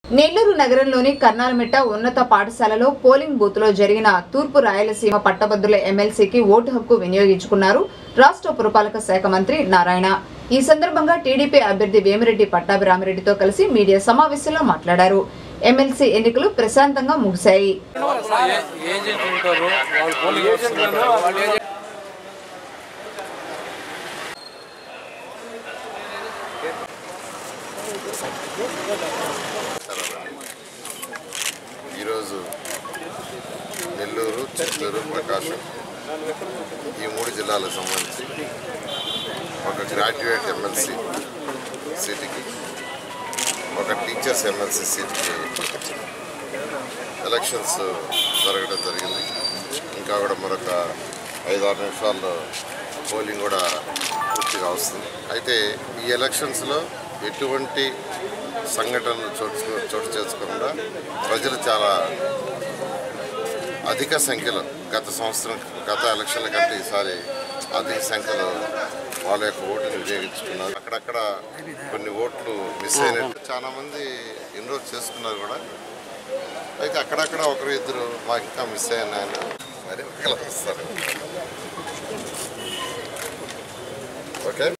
నెల్లూరు నగరంలోని కర్నాలమిట్ట ఉన్నత పాఠశాలలో పోలింగ్ బూత్ లో జరిగిన తూర్పు రాయలసీమ పట్టభద్రుల ఎమ్మెల్సీకి ఓటు హక్కు వినియోగించుకున్నారు రాష్ట్ర పురపాలక శాఖ మంత్రి నారాయణ. ఈ సందర్భంగా టీడీపీ అభ్యర్థి వేమిరెడ్డి పట్టాభిరామిరెడ్డితో కలిసి మీడియా సమావేశంలో మాట్లాడారు. ఎమ్మెల్సీ ఎన్నికలు ప్రశాంతంగా ముగిశాయి. ఈరోజు నెల్లూరు, చిత్తూరు, ప్రకాశం ఈ 3 జిల్లాలకు సంబంధించి ఒక గ్రాడ్యుయేట్ ఎమ్మెల్సీ సీటుకి, ఒక టీచర్స్ ఎమ్మెల్సీ సీటుకి ఎలక్షన్స్ జరగడం జరిగింది. ఇంకా కూడా మరొక 5-6 నిమిషాల్లో పోలింగ్ కూడా పూర్తిగా వస్తుంది. అయితే ఈ ఎలక్షన్స్లో ఎటువంటి సంఘటనలు చోటు చేసుకోకుండా ప్రజలు చాలా అధిక సంఖ్యలో గత ఎలక్షన్ల కంటే ఈసారి అధిక సంఖ్యలో వాళ్ళ యొక్క ఓటుని వినియోగించుకున్నారు. అక్కడక్కడ కొన్ని ఓట్లు మిస్ అయినట్టు చాలామంది ఎన్రోల్ చేసుకున్నారు కూడా. అయితే అక్కడక్కడ 1-2 మాకు ఇంకా మిస్ అయ్యాను ఆయన మరి వస్తారు. ఓకే.